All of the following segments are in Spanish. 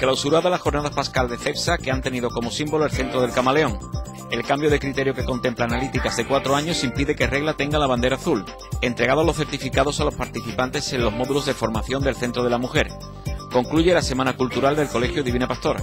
Clausurada las jornadas Pascal de CEPSA, que han tenido como símbolo el centro del camaleón. El cambio de criterio que contempla Analíticas de 4 años impide que Regla tenga la bandera azul. Entregados los certificados a los participantes en los módulos de formación del Centro de la Mujer. Concluye la Semana Cultural del Colegio Divina Pastora.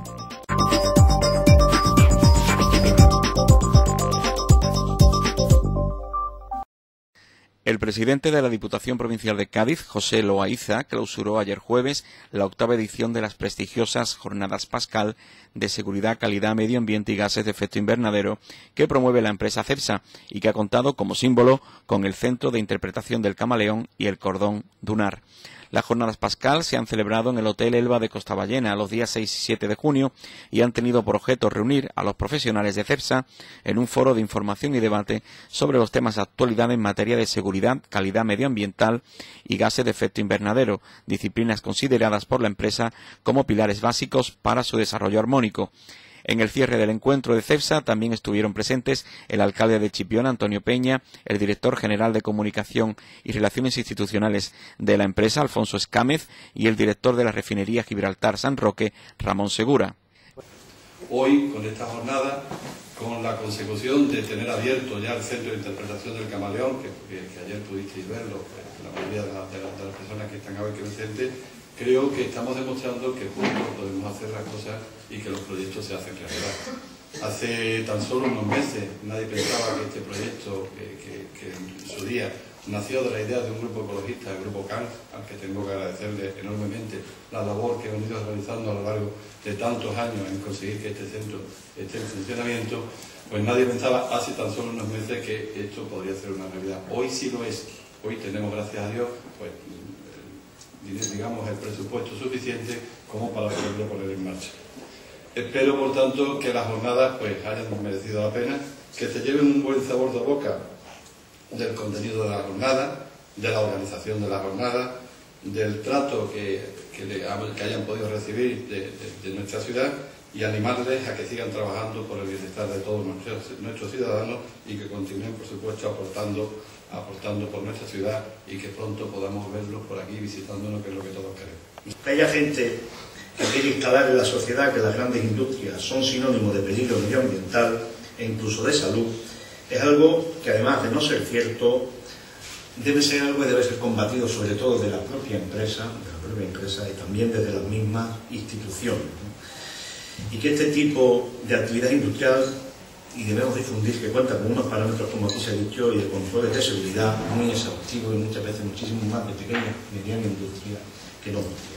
El presidente de la Diputación Provincial de Cádiz, José Loaiza, clausuró ayer jueves la 8ª edición de las prestigiosas Jornadas Pascal de Seguridad, Calidad, Medio Ambiente y Gases de Efecto Invernadero que promueve la empresa CEPSA y que ha contado como símbolo con el Centro de Interpretación del Camaleón y el Cordón Dunar. Las jornadas Pascal se han celebrado en el Hotel Elba de Costaballena los días 6 y 7 de junio y han tenido por objeto reunir a los profesionales de CEPSA en un foro de información y debate sobre los temas de actualidad en materia de seguridad, calidad medioambiental y gases de efecto invernadero, disciplinas consideradas por la empresa como pilares básicos para su desarrollo armónico. En el cierre del encuentro de CEPSA también estuvieron presentes el alcalde de Chipiona, Antonio Peña, el director general de Comunicación y Relaciones Institucionales de la empresa, Alfonso Escámez, y el director de la refinería Gibraltar San Roque, Ramón Segura. Hoy, con esta jornada, con la consecución de tener abierto ya el Centro de Interpretación del Camaleón, que ayer pudisteis verlo, la mayoría de las personas que están aquí presentes, creo que estamos demostrando que juntos podemos hacer las cosas y que los proyectos se hacen realidad. Hace tan solo unos meses nadie pensaba que este proyecto, que en su día nació de la idea de un grupo ecologista, el Grupo CAN, al que tengo que agradecerle enormemente la labor que han ido realizando a lo largo de tantos años en conseguir que este centro esté en funcionamiento, pues nadie pensaba hace tan solo unos meses que esto podría ser una realidad. Hoy sí lo es. Hoy tenemos, gracias a Dios, pues digamos, el presupuesto suficiente como para poderlo poner en marcha. Espero, por tanto, que las jornadas pues hayan merecido la pena, que se lleven un buen sabor de boca del contenido de la jornada, de la organización de la jornada, del trato que hayan podido recibir de nuestra ciudad y animarles a que sigan trabajando por el bienestar de todos nuestros ciudadanos y que continúen, por supuesto, aportando por nuestra ciudad y que pronto podamos verlos por aquí visitándonos, que es lo que todos queremos. Haya gente que quiere instalar en la sociedad que las grandes industrias son sinónimo de peligro medioambiental e incluso de salud, es algo que, además de no ser cierto, debe ser algo que debe ser combatido sobre todo de la propia empresa y también desde las mismas instituciones, ¿no? Y que este tipo de actividad industrial, y debemos difundir, que cuenta con unos parámetros, como aquí se ha dicho, y de controles de seguridad muy exhaustivos y muchas veces muchísimo más de pequeña y mediana industria que no funcionan.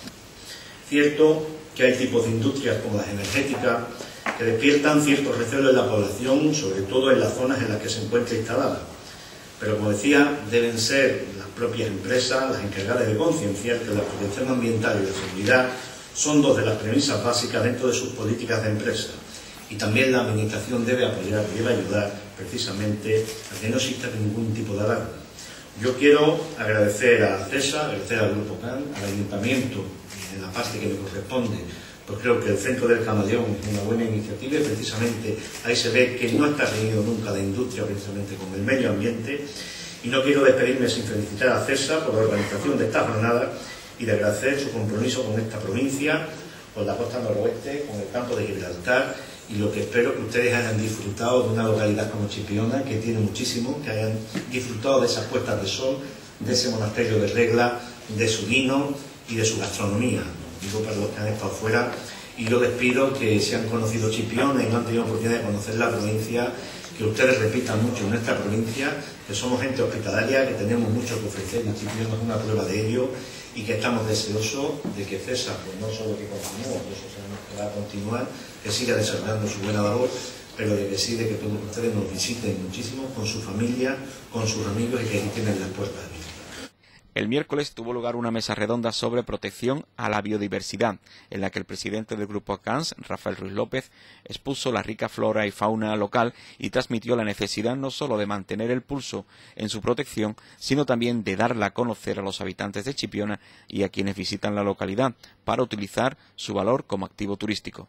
Cierto que hay tipos de industrias como las energéticas que despiertan ciertos recelos en la población, sobre todo en las zonas en las que se encuentra instalada. Pero, como decía, deben ser las propias empresas las encargadas de concienciar que la protección ambiental y la seguridad son dos de las premisas básicas dentro de sus políticas de empresa. Y también la administración debe apoyar, debe ayudar precisamente a que no exista ningún tipo de alarma. Yo quiero agradecer a CEPSA, agradecer al Grupo CAN, al Ayuntamiento, en la parte que me corresponde, pues creo que el Centro del Camaleón es una buena iniciativa y precisamente ahí se ve que no está reñido nunca la industria precisamente con el medio ambiente. Y no quiero despedirme sin felicitar a CEPSA por la organización de esta jornada y de agradecer su compromiso con esta provincia, con la costa noroeste, con el campo de Gibraltar, y lo que espero que ustedes hayan disfrutado de una localidad como Chipiona, que tiene muchísimo, que hayan disfrutado de esas puestas de sol, de ese monasterio de Regla, de su vino y de su gastronomía. Digo para los que han estado fuera, y yo les pido que si han conocido Chipiona y no han tenido oportunidad de conocer la provincia, que ustedes repitan mucho en nuestra provincia, que somos gente hospitalaria, que tenemos mucho que ofrecer, y Chipiona es una prueba de ello, y que estamos deseosos de que CEPSA, pues no solo que continúe, eso sabemos que va a continuar, que siga desarrollando su buena labor, pero de que sí, de que todos ustedes nos visiten muchísimo con su familia, con sus amigos, y que aquí tienen las puertas abiertas. El miércoles tuvo lugar una mesa redonda sobre protección a la biodiversidad, en la que el presidente del Grupo CANS, Rafael Ruiz López, expuso la rica flora y fauna local y transmitió la necesidad no solo de mantener el pulso en su protección, sino también de darla a conocer a los habitantes de Chipiona y a quienes visitan la localidad, para utilizar su valor como activo turístico.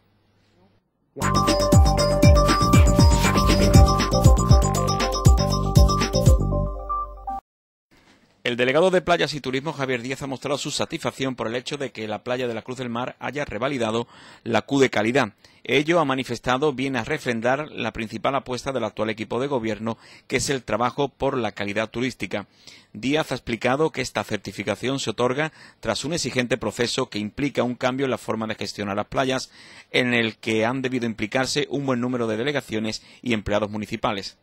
El delegado de Playas y Turismo, Javier Díaz, ha mostrado su satisfacción por el hecho de que la playa de la Cruz del Mar haya revalidado la Q de calidad. Ello, ha manifestado, viene a refrendar la principal apuesta del actual equipo de gobierno, que es el trabajo por la calidad turística. Díaz ha explicado que esta certificación se otorga tras un exigente proceso que implica un cambio en la forma de gestionar las playas, en el que han debido implicarse un buen número de delegaciones y empleados municipales.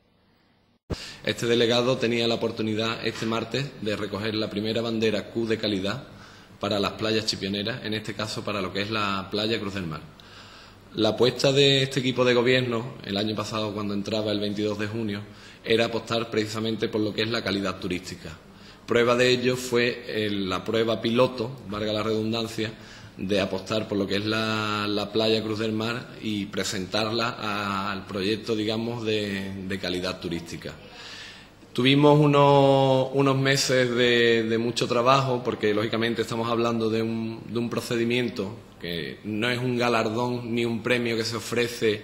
Este delegado tenía la oportunidad este martes de recoger la primera bandera Q de calidad para las playas chipioneras, en este caso para lo que es la playa Cruz del Mar. La apuesta de este equipo de gobierno, el año pasado cuando entraba el 22 de junio, era apostar precisamente por lo que es la calidad turística. Prueba de ello fue la prueba piloto, valga la redundancia, de apostar por lo que es la playa Cruz del Mar y presentarla al proyecto, digamos, de calidad turística. Tuvimos unos meses de mucho trabajo, porque lógicamente estamos hablando de un procedimiento que no es un galardón ni un premio que se ofrece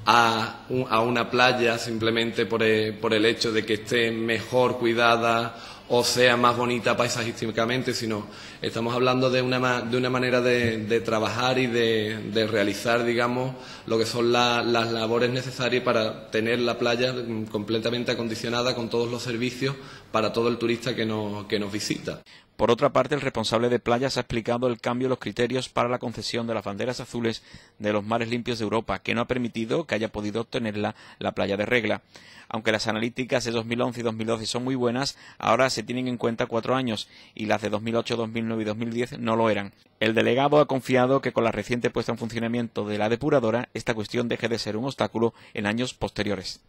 a una playa simplemente por el hecho de que esté mejor cuidada o sea más bonita paisajísticamente, sino estamos hablando de una manera de trabajar y de realizar, digamos, lo que son las labores necesarias para tener la playa completamente acondicionada con todos los servicios para todo el turista que nos visita. Por otra parte, el responsable de playas ha explicado el cambio de los criterios para la concesión de las banderas azules de los mares limpios de Europa, que no ha permitido que haya podido obtenerla la playa de Regla. Aunque las analíticas de 2011 y 2012 son muy buenas, ahora se tienen en cuenta 4 años y las de 2008, 2009 y 2010 no lo eran. El delegado ha confiado que con la reciente puesta en funcionamiento de la depuradora, esta cuestión deje de ser un obstáculo en años posteriores.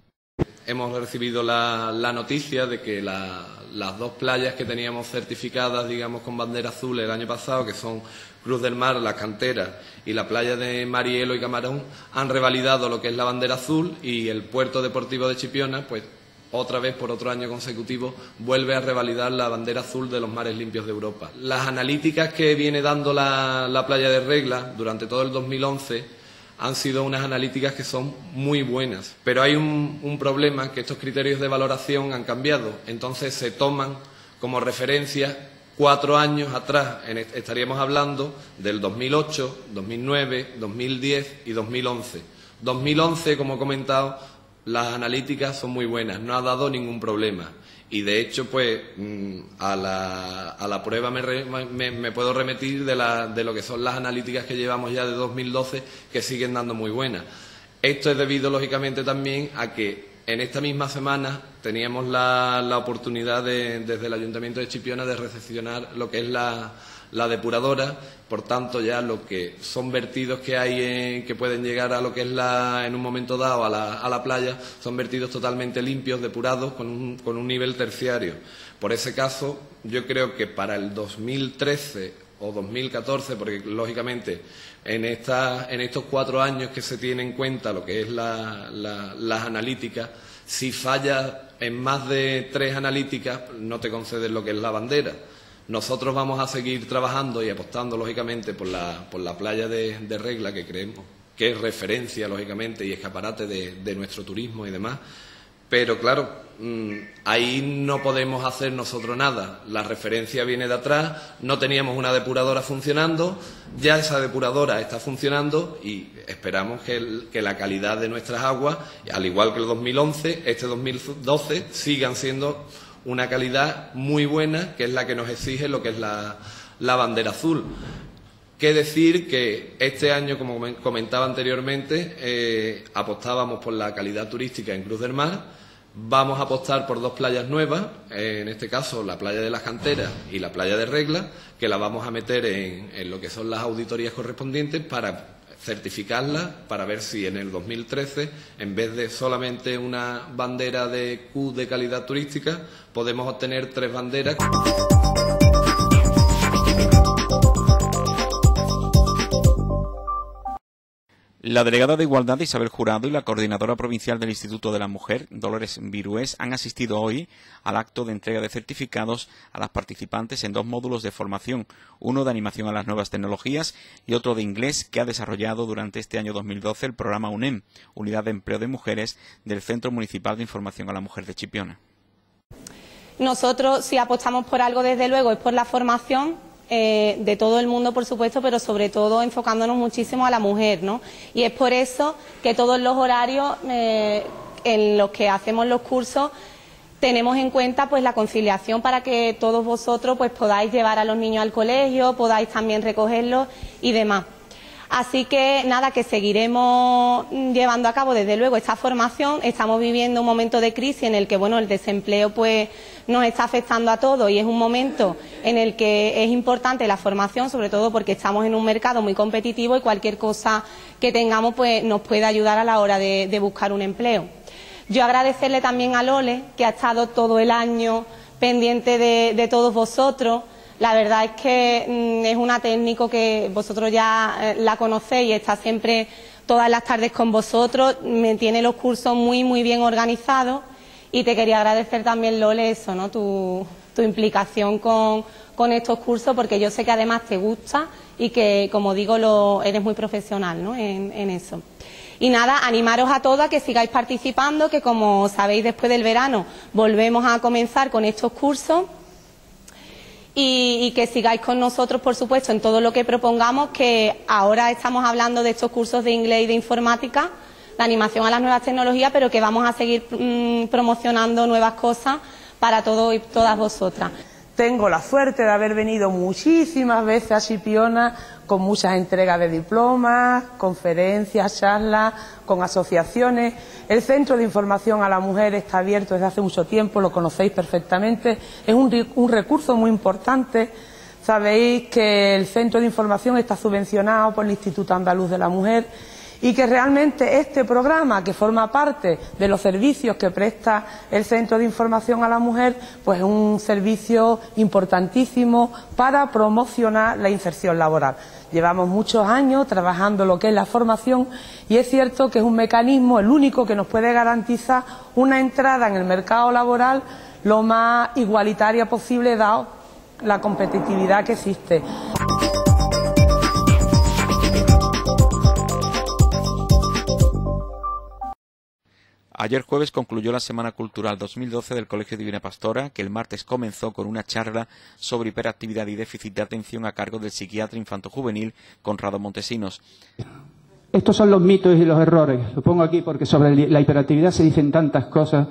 Hemos recibido la noticia de que las 2 playas que teníamos certificadas, digamos, con bandera azul el año pasado, que son Cruz del Mar, Las Canteras y la playa de Marielo y Camarón, han revalidado lo que es la bandera azul, y el puerto deportivo de Chipiona, pues otra vez por otro año consecutivo, vuelve a revalidar la bandera azul de los mares limpios de Europa. Las analíticas que viene dando la playa de Regla durante todo el 2011 han sido unas analíticas que son muy buenas, pero hay un problema, que estos criterios de valoración han cambiado, entonces se toman como referencia 4 años atrás, estaríamos hablando del 2008, 2009, 2010 y 2011. 2011, como he comentado, las analíticas son muy buenas, no ha dado ningún problema. Y de hecho, pues a la prueba me puedo remitir de lo que son las analíticas que llevamos ya de 2012, que siguen dando muy buenas. Esto es debido, lógicamente, también a que en esta misma semana teníamos la oportunidad desde el Ayuntamiento de Chipiona de recepcionar lo que es la depuradora. Por tanto, ya lo que son vertidos que hay que pueden llegar a lo que es en un momento dado a la playa, son vertidos totalmente limpios, depurados, con un nivel terciario. Por ese caso, yo creo que para el 2013 o 2014, porque lógicamente en estos 4 años que se tiene en cuenta lo que es las analíticas, si fallas en más de 3 analíticas, no te conceden lo que es la bandera. Nosotros vamos a seguir trabajando y apostando, lógicamente, por la playa de Regla, que creemos que es referencia, lógicamente, y escaparate de nuestro turismo y demás. Pero, claro, ahí no podemos hacer nosotros nada. La referencia viene de atrás, no teníamos una depuradora funcionando, ya esa depuradora está funcionando y esperamos que la calidad de nuestras aguas, al igual que el 2011, este 2012, sigan siendo una calidad muy buena, que es la que nos exige lo que es la bandera azul. Qué decir que este año, como comentaba anteriormente, apostábamos por la calidad turística en Cruz del Mar. Vamos a apostar por 2 playas nuevas, en este caso la playa de Las Canteras y la playa de Regla, que la vamos a meter en lo que son las auditorías correspondientes para certificarlas, para ver si en el 2013, en vez de solamente una bandera de Q de calidad turística, podemos obtener 3 banderas. La delegada de Igualdad, Isabel Jurado, y la coordinadora provincial del Instituto de la Mujer, Dolores Virués, han asistido hoy al acto de entrega de certificados a las participantes en 2 módulos de formación, uno de animación a las nuevas tecnologías y otro de inglés, que ha desarrollado durante este año 2012 el programa UNEM, Unidad de Empleo de Mujeres, del Centro Municipal de Información a la Mujer de Chipiona. nosotros, si apostamos por algo, desde luego, es por la formación de todo el mundo, por supuesto, pero sobre todo enfocándonos muchísimo a la mujer, ¿no? Y es por eso que todos los horarios en los que hacemos los cursos tenemos en cuenta pues la conciliación para que todos vosotros pues podáis llevar a los niños al colegio, podáis también recogerlos y demás. Así que nada, que seguiremos llevando a cabo desde luego esta formación. Estamos viviendo un momento de crisis en el que bueno, el desempleo pues nos está afectando a todos y es un momento en el que es importante la formación, sobre todo porque estamos en un mercado muy competitivo y cualquier cosa que tengamos pues nos puede ayudar a la hora de buscar un empleo. Yo agradecerle también a Lole, que ha estado todo el año pendiente de todos vosotros. La verdad es que es una técnico que vosotros ya la conocéis y está siempre todas las tardes con vosotros. Me tiene los cursos muy bien organizados y te quería agradecer también, Lole, eso, ¿no? Tu implicación con estos cursos, porque yo sé que además te gusta y que, como digo, eres muy profesional, ¿no? en eso. Y nada, animaros a todos a que sigáis participando, que como sabéis después del verano volvemos a comenzar con estos cursos y que sigáis con nosotros, por supuesto, en todo lo que propongamos, que ahora estamos hablando de estos cursos de inglés y de informática, de animación a las nuevas tecnologías, pero que vamos a seguir promocionando nuevas cosas para todos y todas vosotras. Tengo la suerte de haber venido muchísimas veces a Chipiona con muchas entregas de diplomas, conferencias, charlas, con asociaciones. El Centro de Información a la Mujer está abierto desde hace mucho tiempo, lo conocéis perfectamente. Es un recurso muy importante. Sabéis que el Centro de Información está subvencionado por el Instituto Andaluz de la Mujer y que realmente este programa, que forma parte de los servicios que presta el Centro de Información a la Mujer, pues es un servicio importantísimo para promocionar la inserción laboral. Llevamos muchos años trabajando lo que es la formación y es cierto que es un mecanismo, el único que nos puede garantizar una entrada en el mercado laboral lo más igualitaria posible, dado la competitividad que existe. Ayer jueves concluyó la Semana Cultural 2012 del Colegio Divina Pastora, que el martes comenzó con una charla sobre hiperactividad y déficit de atención a cargo del psiquiatra infanto-juvenil Conrado Montesinos. Estos son los mitos y los errores. Lo pongo aquí porque sobre la hiperactividad se dicen tantas cosas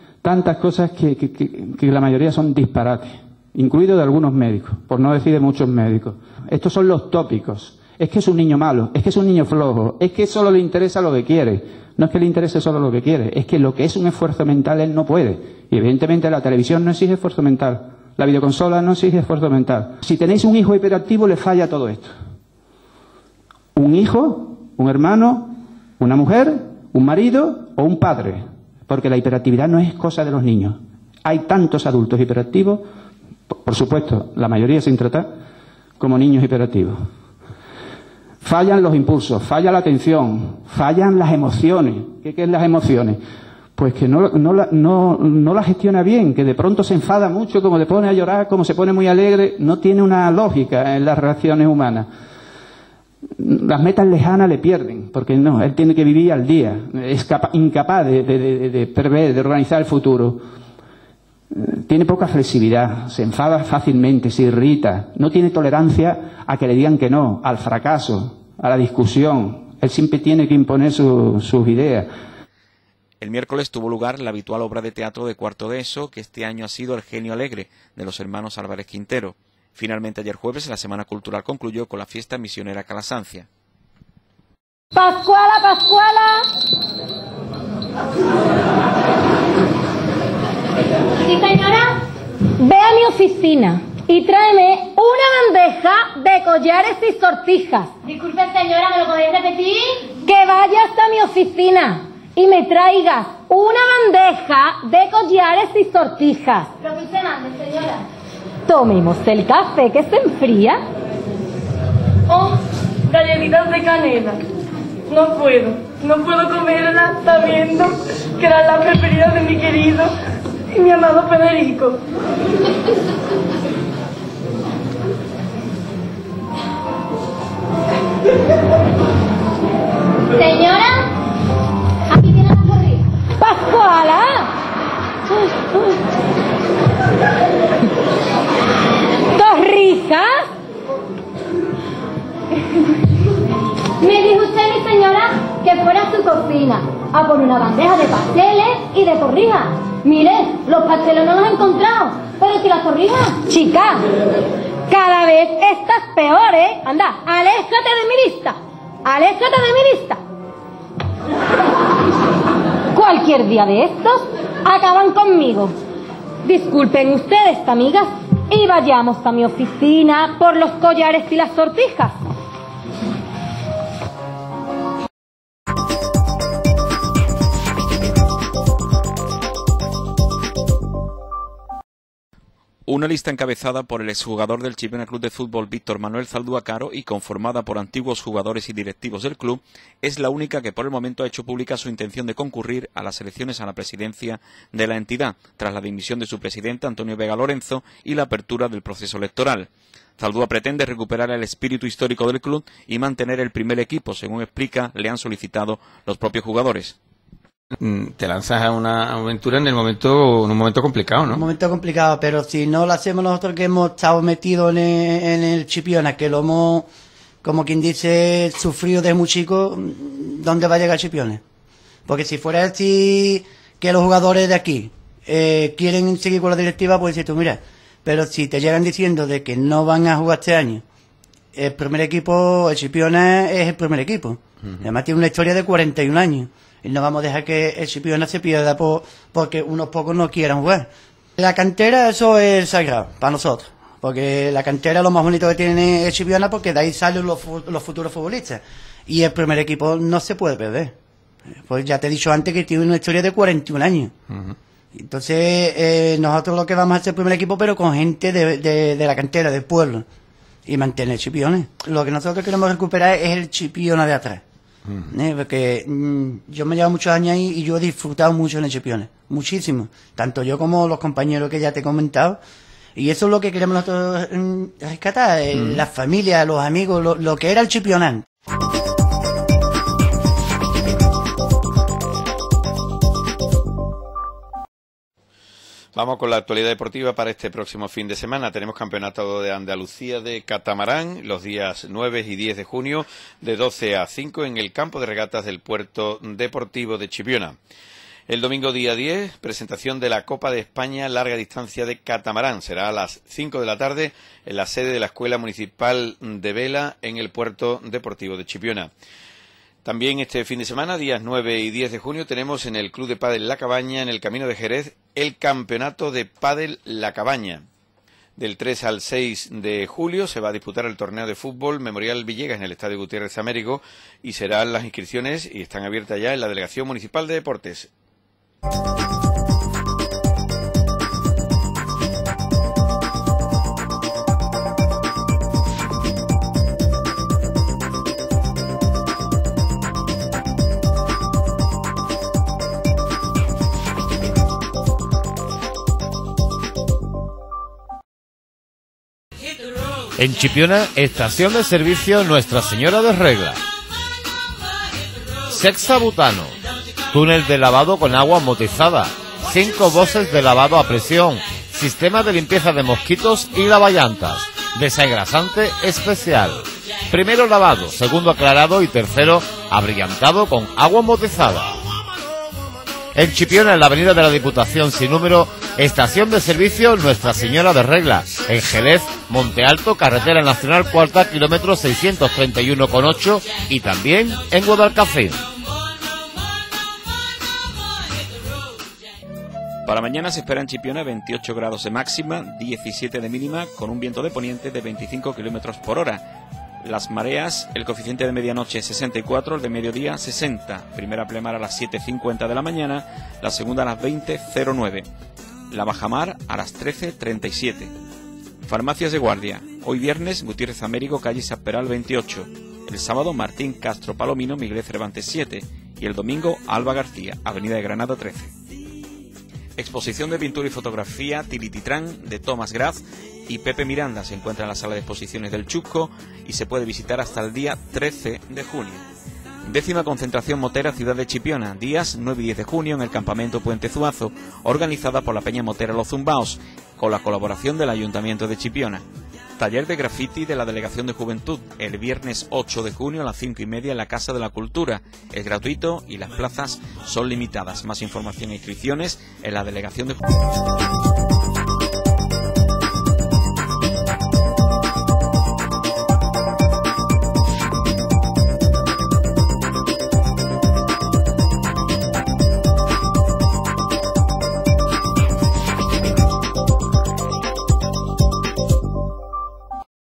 que la mayoría son disparates, incluido de algunos médicos, por no decir de muchos médicos. Estos son los tópicos. Es que es un niño malo, es que es un niño flojo, es que solo le interesa lo que quiere. No es que le interese solo lo que quiere, es que lo que es un esfuerzo mental él no puede. Y evidentemente la televisión no exige esfuerzo mental, la videoconsola no exige esfuerzo mental. Si tenéis un hijo hiperactivo le falla todo esto. Un hijo, un hermano, una mujer, un marido o un padre. Porque la hiperactividad no es cosa de los niños. Hay tantos adultos hiperactivos, por supuesto, la mayoría sin tratar, como niños hiperactivos. Fallan los impulsos, falla la atención, fallan las emociones. ¿Qué es las emociones? Pues que no la gestiona bien, que de pronto se enfada mucho, como le pone a llorar, como se pone muy alegre, no tiene una lógica en las reacciones humanas. Las metas lejanas le pierden, porque no, él tiene que vivir al día, es incapaz de prever, de organizar el futuro. Tiene poca flexibilidad, se enfada fácilmente, se irrita, no tiene tolerancia a que le digan que no, al fracaso, a la discusión. Él siempre tiene que imponer sus ideas. El miércoles tuvo lugar la habitual obra de teatro de cuarto de ESO, que este año ha sido El genio alegre, de los hermanos Álvarez Quintero. Finalmente, ayer jueves, la Semana Cultural concluyó con la fiesta misionera Calasancia. ¡Pascuala, Pascuala! Sí, señora. Ve a mi oficina y tráeme una bandeja de collares y sortijas. Disculpe, señora, ¿me lo podéis repetir? Que vayas a mi oficina y me traigas una bandeja de collares y sortijas. Lo que usted mande, señora. Tomemos el café que se enfría. Oh, galletitas de canela. No puedo comerlas sabiendo que eran las preferidas de mi querido y mi amado Federico. Señora, aquí tiene la corrida. ¡Pascuala! fuera a su cocina a por una bandeja de pasteles y de torrijas. Mire, los pasteles no los he encontrado, pero si las torrijas, chica, cada vez estás peor, ¿eh? Anda, aléjate de mi vista, aléjate de mi vista. Cualquier día de estos acaban conmigo. Disculpen ustedes, amigas, y vayamos a mi oficina por los collares y las sortijas. Una lista encabezada por el exjugador del Chipiona Club de Fútbol Víctor Manuel Zaldúa Caro y conformada por antiguos jugadores y directivos del club es la única que por el momento ha hecho pública su intención de concurrir a las elecciones a la presidencia de la entidad, tras la dimisión de su presidente Antonio Vega Lorenzo y la apertura del proceso electoral. Zaldúa pretende recuperar el espíritu histórico del club y mantener el primer equipo, según explica, le han solicitado los propios jugadores. Te lanzas a una aventura en un momento complicado, ¿no? Un momento complicado, pero si no lo hacemos nosotros que hemos estado metidos en el Chipiona, que lo hemos, como quien dice, sufrido desde muy chico, ¿dónde va a llegar Chipiona? Porque si fuera así que los jugadores de aquí quieren seguir con la directiva, pues dices tú, mira, pero si te llegan diciendo de que no van a jugar este año, el primer equipo, el Chipiona es el primer equipo. Además tiene una historia de 41 años. Y no vamos a dejar que el Chipiona se pierda porque unos pocos no quieran jugar. La cantera, eso es sagrado para nosotros. Porque la cantera es lo más bonito que tiene el Chipiona, porque de ahí salen los futuros futbolistas. Y el primer equipo no se puede perder. Pues ya te he dicho antes que tiene una historia de 41 años. Entonces, nosotros lo que vamos a hacer el primer equipo, pero con gente de la cantera, del pueblo. Y mantener el Chipiona. Lo que nosotros queremos recuperar es el Chipiona de atrás. Porque yo me llevo muchos años ahí y yo he disfrutado mucho en el Chipiona, muchísimo, tanto yo como los compañeros que ya te he comentado, y eso es lo que queremos nosotros rescatar, la familia, los amigos, lo que era el Chipiona. Vamos con la actualidad deportiva para este próximo fin de semana. Tenemos campeonato de Andalucía de catamarán los días 9 y 10 de junio de 12 a 5 en el campo de regatas del Puerto Deportivo de Chipiona. El domingo día 10, presentación de la Copa de España larga distancia de catamarán. Será a las 5 de la tarde en la sede de la Escuela Municipal de Vela en el Puerto Deportivo de Chipiona. También este fin de semana, días 9 y 10 de junio, tenemos en el Club de Pádel La Cabaña, en el Camino de Jerez, el Campeonato de Pádel La Cabaña. Del 3 al 6 de julio se va a disputar el torneo de fútbol Memorial Villegas en el Estadio Gutiérrez Américo y serán las inscripciones y están abiertas ya en la Delegación Municipal de Deportes. En Chipiona, estación de servicio Nuestra Señora de Regla. Sexa Butano. Túnel de lavado con agua amortizada. 5 voces de lavado a presión. Sistema de limpieza de mosquitos y lavallantas. Desengrasante especial. Primero lavado, segundo aclarado y tercero abrillantado con agua amortizada. En Chipiona, en la avenida de la Diputación sin número, estación de servicio Nuestra Señora de Regla. En Jerez, Monte Alto, carretera nacional cuarta, kilómetro 631,8 y también en Guadalcacín. Para mañana se espera en Chipiona 28 grados de máxima, 17 de mínima, con un viento de poniente de 25 kilómetros por hora. Las mareas, el coeficiente de medianoche 64, el de mediodía 60. Primera plemar a las 7:50 de la mañana, la segunda a las 20:09. La bajamar a las 13:37. Farmacias de guardia. Hoy viernes, Gutiérrez Américo, calle Sapperal 28. El sábado, Martín Castro Palomino, Miguel Cervantes 7. Y el domingo, Alba García, Avenida de Granada 13. Exposición de pintura y fotografía Tilititrán de Tomás Graz y Pepe Miranda se encuentra en la sala de exposiciones del Chusco y se puede visitar hasta el día 13 de junio. 10ª concentración motera Ciudad de Chipiona, días 9 y 10 de junio en el campamento Puente Zuazo, organizada por la Peña Motera Los Zumbaos, con la colaboración del Ayuntamiento de Chipiona. Taller de graffiti de la Delegación de Juventud, el viernes 8 de junio a las 5:30 en la Casa de la Cultura. Es gratuito y las plazas son limitadas. Más información e inscripciones en la Delegación de Juventud.